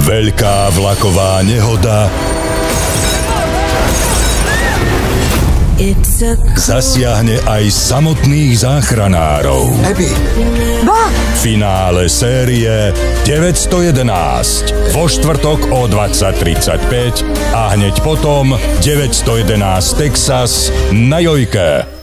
Veľká vlaková nehoda zasiahne aj samotných záchranárov. Abby! Finále série 911 vo štvrtok o 20:35 a hneď potom 911 Texas na Jojke.